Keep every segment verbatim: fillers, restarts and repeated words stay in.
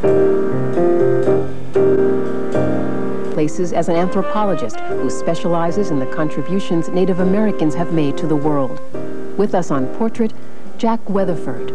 Places as an anthropologist who specializes in the contributions Native Americans have made to the world. With us on Portrait, Jack Weatherford.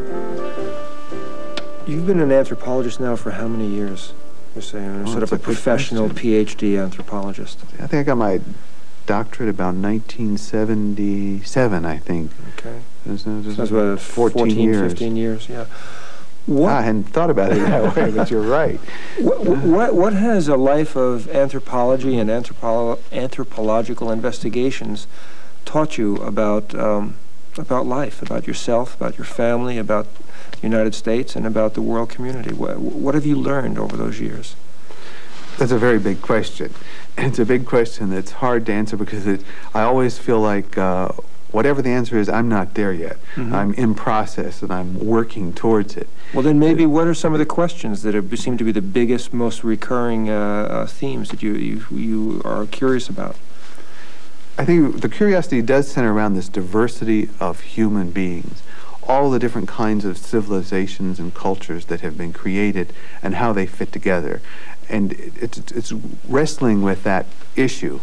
You've been an anthropologist now for how many years? You're saying, Oh, sort of a, a professional PhD anthropologist. I think I got my doctorate about nineteen seventy-seven, I think. Okay. There's, there's so that's about fourteen, fourteen years. fifteen years, yeah. What, I hadn't thought about it that way, but you're right. What, what, what has a life of anthropology and anthropo anthropological investigations taught you about, um, about life, about yourself, about your family, about the United States, and about the world community? What, what have you learned over those years? That's a very big question. It's a big question that's hard to answer because it, I always feel like uh, whatever the answer is, I'm not there yet. Mm-hmm. I'm in process and I'm working towards it. Well, then maybe what are some of the questions that are, seem to be the biggest, most recurring uh, uh, themes that you, you, you are curious about? I think the curiosity does center around this diversity of human beings, all the different kinds of civilizations and cultures that have been created and how they fit together. And it's, it's wrestling with that issue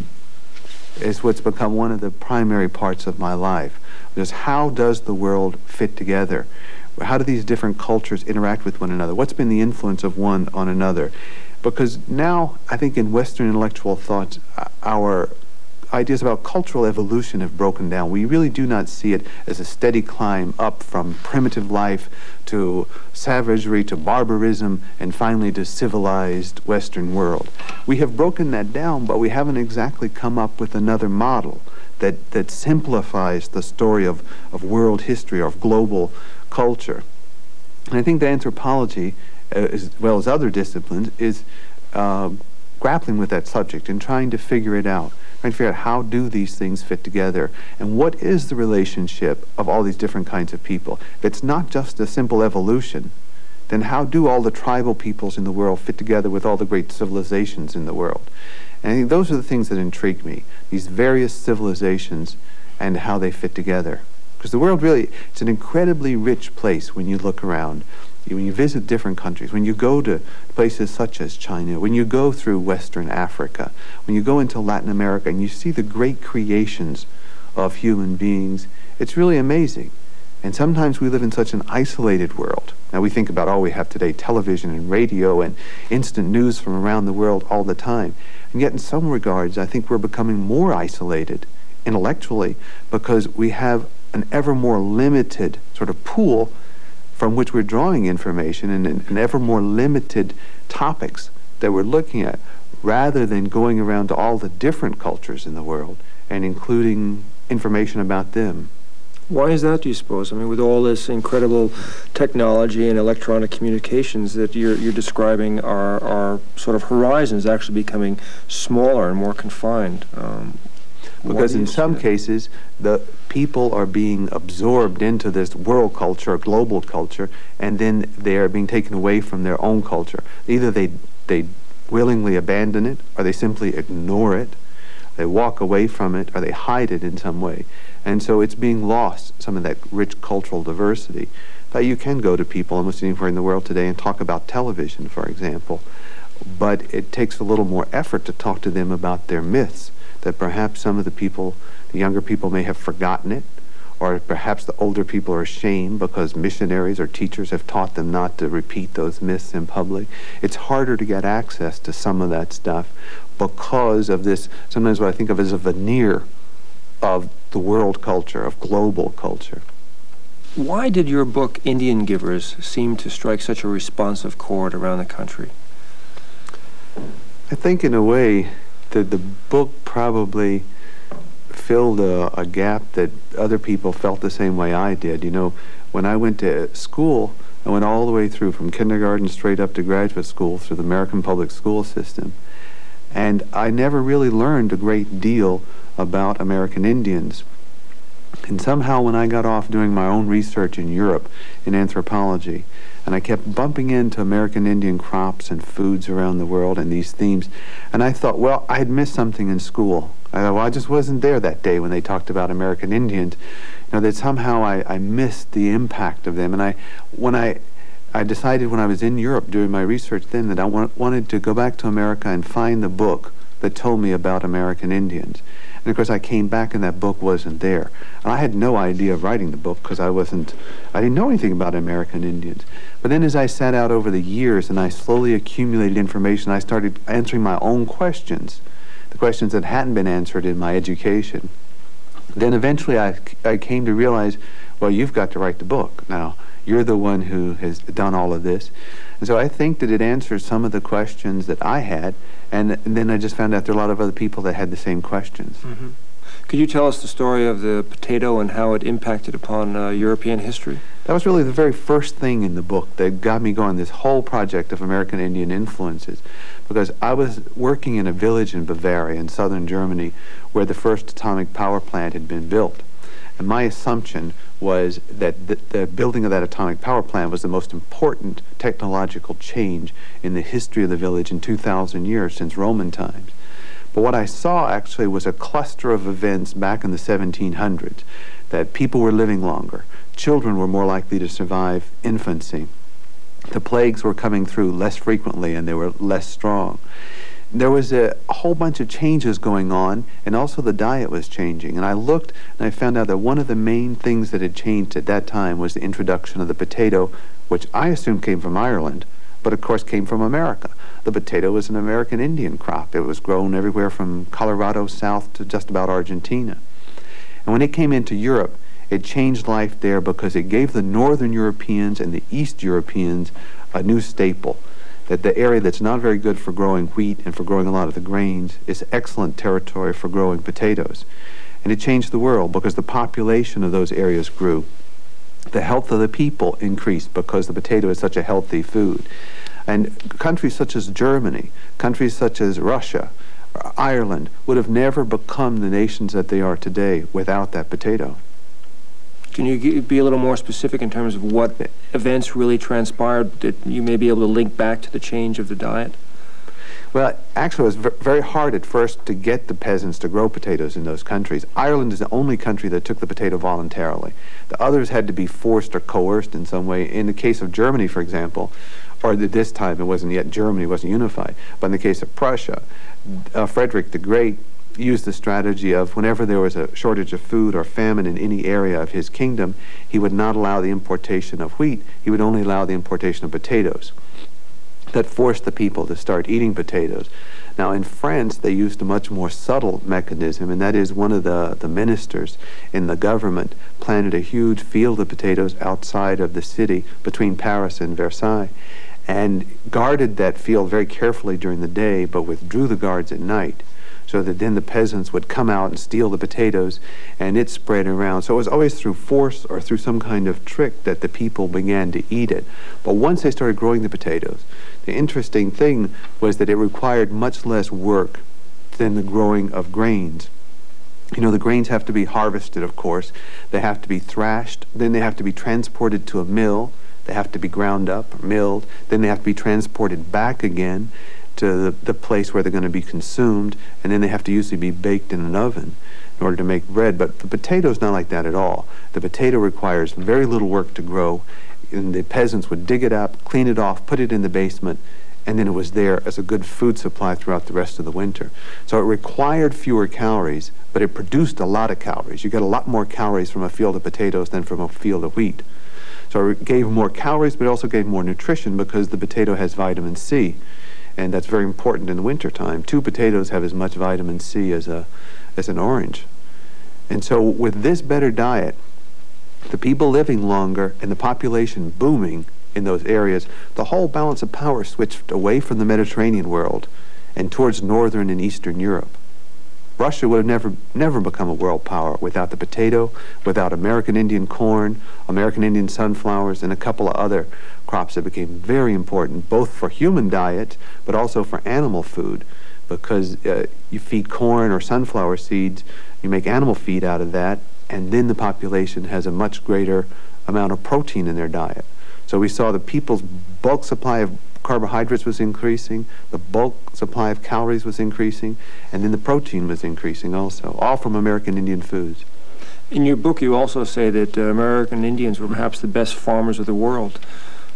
is what's become one of the primary parts of my life. Just how does the world fit together? How do these different cultures interact with one another? What's been the influence of one on another? Because now, I think in Western intellectual thought, our ideas about cultural evolution have broken down. We really do not see it as a steady climb up from primitive life to savagery to barbarism and finally to civilized Western world. We have broken that down, but we haven't exactly come up with another model that, that simplifies the story of, of world history or of global culture. And I think that anthropology, uh, as well as other disciplines, is uh, grappling with that subject and trying to figure it out. Trying to figure out how do these things fit together and what is the relationship of all these different kinds of people. If it's not just a simple evolution, then how do all the tribal peoples in the world fit together with all the great civilizations in the world? And I think those are the things that intrigue me, these various civilizations and how they fit together. Because the world really, it's an incredibly rich place when you look around. When you visit different countries, when you go to places such as China, when you go through Western Africa, when you go into Latin America and you see the great creations of human beings, it's really amazing. And sometimes we live in such an isolated world. Now we think about all we have today, television and radio and instant news from around the world all the time. And yet in some regards, I think we're becoming more isolated intellectually because we have an ever more limited sort of pool from which we're drawing information and, and ever more limited topics that we're looking at, rather than going around to all the different cultures in the world and including information about them. Why is that, do you suppose? I mean, with all this incredible technology and electronic communications that you're, you're describing, are, are sort of horizons actually becoming smaller and more confined? Um, Because in some cases, the people are being absorbed into this world culture, global culture, and then they are being taken away from their own culture. Either they, they willingly abandon it, or they simply ignore it, they walk away from it, or they hide it in some way. And so it's being lost, some of that rich cultural diversity. That you can go to people almost anywhere in the world today and talk about television, for example, but it takes a little more effort to talk to them about their myths, that perhaps some of the people, the younger people, may have forgotten it, or perhaps the older people are ashamed because missionaries or teachers have taught them not to repeat those myths in public. It's harder to get access to some of that stuff because of this, sometimes what I think of as a veneer of the world culture, of global culture. Why did your book, Indian Givers, seem to strike such a responsive chord around the country? I think in a way, The, the book probably filled a, a gap that other people felt the same way I did. You know, when I went to school, I went all the way through from kindergarten straight up to graduate school through the American public school system. And I never really learned a great deal about American Indians. And somehow when I got off doing my own research in Europe in anthropology, and I kept bumping into American Indian crops and foods around the world and these themes, and I thought, well, I had missed something in school. I thought, well, I just wasn't there that day when they talked about American Indians. You know, that somehow I, I missed the impact of them. And I, when I, I decided when I was in Europe doing my research then that I wa wanted to go back to America and find the book that told me about American Indians. And of course I came back and that book wasn't there. And I had no idea of writing the book because I wasn't, I didn't know anything about American Indians. But then as I sat out over the years and I slowly accumulated information, I started answering my own questions, the questions that hadn't been answered in my education. Then eventually I, I came to realize, well, you've got to write the book now. You're the one who has done all of this. And so I think that it answers some of the questions that I had, and, and then I just found out there are a lot of other people that had the same questions. Mm-hmm. Could you tell us the story of the potato and how it impacted upon uh, European history? That was really the very first thing in the book that got me going, this whole project of American Indian influences, because I was working in a village in Bavaria in southern Germany where the first atomic power plant had been built. And my assumption was that the, the building of that atomic power plant was the most important technological change in the history of the village in two thousand years, since Roman times. But what I saw actually was a cluster of events back in the seventeen hundreds, that people were living longer, children were more likely to survive infancy, the plagues were coming through less frequently and they were less strong. There was a, a whole bunch of changes going on, and also the diet was changing. And I looked and I found out that one of the main things that had changed at that time was the introduction of the potato, which I assumed came from Ireland, but of course came from America. The potato was an American Indian crop. It was grown everywhere from Colorado south to just about Argentina. And when it came into Europe, it changed life there because it gave the northern Europeans and the East Europeans a new staple. That the area that's not very good for growing wheat and for growing a lot of the grains is excellent territory for growing potatoes. And it changed the world because the population of those areas grew. The health of the people increased because the potato is such a healthy food. And countries such as Germany, countries such as Russia, Ireland would have never become the nations that they are today without that potato. Can you be a little more specific in terms of what events really transpired that you may be able to link back to the change of the diet? Well, actually it was very hard at first to get the peasants to grow potatoes in those countries. Ireland is the only country that took the potato voluntarily. The others had to be forced or coerced in some way. In the case of Germany, for example, or at this time it wasn't yet, Germany wasn't unified, but in the case of Prussia, uh, Frederick the Great used the strategy of whenever there was a shortage of food or famine in any area of his kingdom, he would not allow the importation of wheat, he would only allow the importation of potatoes. That forced the people to start eating potatoes. Now in France they used a much more subtle mechanism, and that is one of the, the ministers in the government planted a huge field of potatoes outside of the city between Paris and Versailles, and guarded that field very carefully during the day, but withdrew the guards at night, so that then the peasants would come out and steal the potatoes, and it spread around. So it was always through force or through some kind of trick that the people began to eat it. But once they started growing the potatoes, the interesting thing was that it required much less work than the growing of grains. You know, the grains have to be harvested, of course. They have to be thrashed. Then they have to be transported to a mill. They have to be ground up or milled. Then they have to be transported back again to the, the place where they're going to be consumed, and then they have to usually be baked in an oven in order to make bread. But the potato's not like that at all. The potato requires very little work to grow, and the peasants would dig it up, clean it off, put it in the basement, and then it was there as a good food supply throughout the rest of the winter. So it required fewer calories, but it produced a lot of calories. You get a lot more calories from a field of potatoes than from a field of wheat. So it gave more calories, but it also gave more nutrition because the potato has vitamin C. And that's very important in the wintertime. Two potatoes have as much vitamin C as a as an orange. And so with this better diet, the people living longer and the population booming in those areas, the whole balance of power switched away from the Mediterranean world and towards northern and eastern Europe. Russia would have never never become a world power without the potato, without American Indian corn, American Indian sunflowers, and a couple of other crops that became very important, both for human diet, but also for animal food, because uh, you feed corn or sunflower seeds, you make animal feed out of that, and then the population has a much greater amount of protein in their diet. So we saw the people's bulk supply of carbohydrates was increasing, the bulk supply of calories was increasing, and then the protein was increasing also, all from American Indian foods. In your book you also say that uh, American Indians were perhaps the best farmers of the world.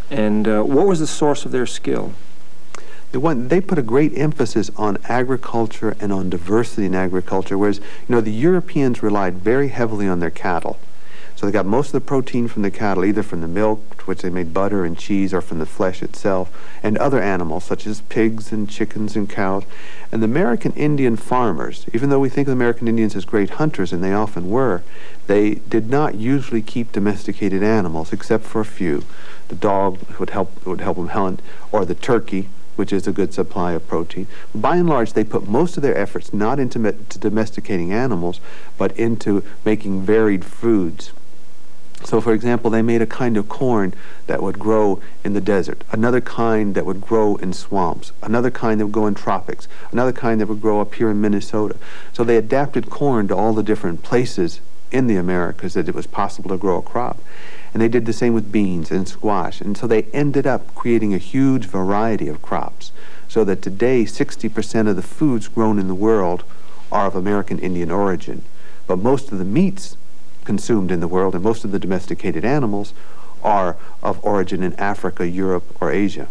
And uh, what was the source of their skill? They, went, they put a great emphasis on agriculture and on diversity in agriculture, whereas, you know, the Europeans relied very heavily on their cattle. So they got most of the protein from the cattle, either from the milk, to which they made butter and cheese, or from the flesh itself, and other animals, such as pigs and chickens and cows. And the American Indian farmers, even though we think of the American Indians as great hunters, and they often were, they did not usually keep domesticated animals, except for a few. The dog would help, would help them hunt, or the turkey, which is a good supply of protein. By and large, they put most of their efforts not into me to domesticating animals, but into making varied foods. So, for example, they made a kind of corn that would grow in the desert, another kind that would grow in swamps, another kind that would grow in tropics, another kind that would grow up here in Minnesota. So they adapted corn to all the different places in the Americas that it was possible to grow a crop. And they did the same with beans and squash. And so they ended up creating a huge variety of crops, so that today sixty percent of the foods grown in the world are of American Indian origin. But most of the meats consumed in the world and most of the domesticated animals are of origin in Africa, Europe, or Asia.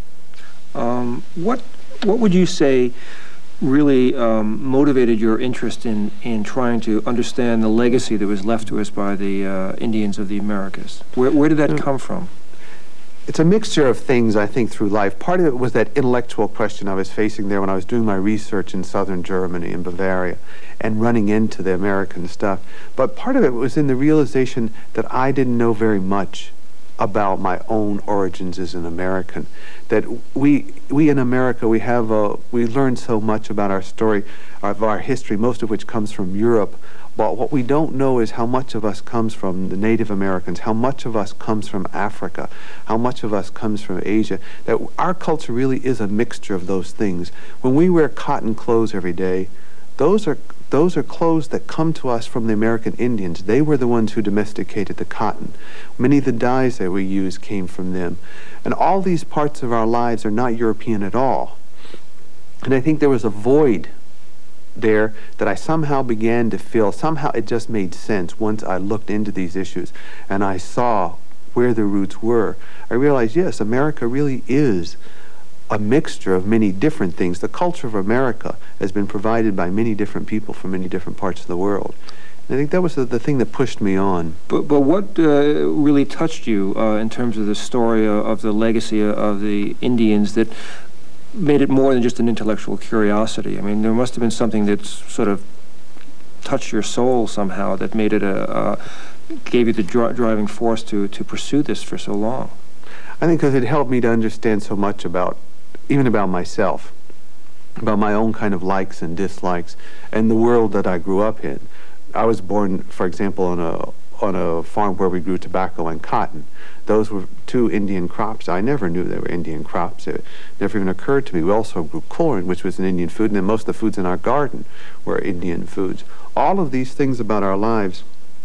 Um, what, what would you say really um, motivated your interest in, in trying to understand the legacy that was left to us by the uh, Indians of the Americas? Where, where did that come from? It's a mixture of things, I think, through life. Part of it was that intellectual question I was facing there when I was doing my research in southern Germany and Bavaria and running into the American stuff. But part of it was in the realization that I didn't know very much about my own origins as an American. That we, we in America, we have a, we learn so much about our story, of our history, most of which comes from Europe. But what we don't know is how much of us comes from the Native Americans, how much of us comes from Africa, how much of us comes from Asia. That our culture really is a mixture of those things. When we wear cotton clothes every day, those are those are clothes that come to us from the American Indians. They were the ones who domesticated the cotton. Many of the dyes that we use came from them. And all these parts of our lives are not European at all. And I think there was a void there that I somehow began to feel. Somehow it just made sense once I looked into these issues and I saw where the roots were. I realized, yes, America really is a mixture of many different things. The culture of America has been provided by many different people from many different parts of the world. And I think that was the, the thing that pushed me on. But, but what uh, really touched you uh, in terms of the story of, of the legacy of the Indians that made it more than just an intellectual curiosity? I mean, there must have been something that sort of touched your soul somehow that made it a, uh, gave you the dri driving force to, to pursue this for so long. I think because it helped me to understand so much about, even about myself, about my own kind of likes and dislikes, and the world that I grew up in. I was born, for example, on a on a farm where we grew tobacco and cotton. Those were two Indian crops. I never knew they were Indian crops. It never even occurred to me. We also grew corn, which was an Indian food, and then most of the foods in our garden were Indian foods. All of these things about our lives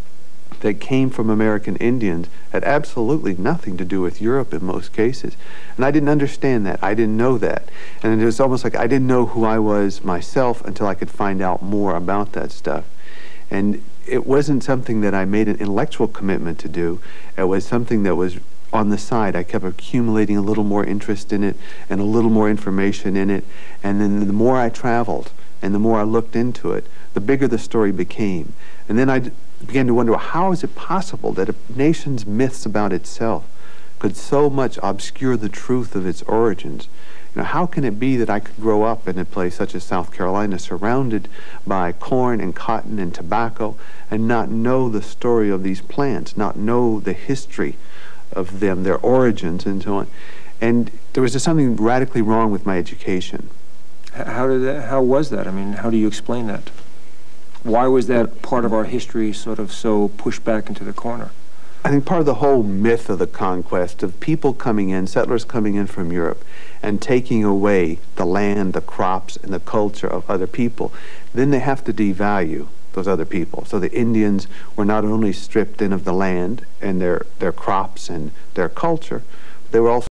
that came from American Indians had absolutely nothing to do with Europe in most cases. And I didn't understand that. I didn't know that. And it was almost like I didn't know who I was myself until I could find out more about that stuff. And it wasn't something that I made an intellectual commitment to do. It was something that was on the side. I kept accumulating a little more interest in it and a little more information in it. And then the more I traveled and the more I looked into it, the bigger the story became. And then I began to wonder, how is it possible that a nation's myths about itself could so much obscure the truth of its origins? You know, how can it be that I could grow up in a place such as South Carolina, surrounded by corn and cotton and tobacco, and not know the story of these plants, not know the history of them, their origins, and so on? And there was just something radically wrong with my education. How did that, how was that? I mean, how do you explain that? Why was that part of our history sort of so pushed back into the corner? I think part of the whole myth of the conquest, of people coming in, settlers coming in from Europe, and taking away the land, the crops, and the culture of other people, then they have to devalue those other people. So the Indians were not only stripped in of the land and their, their crops and their culture, they were also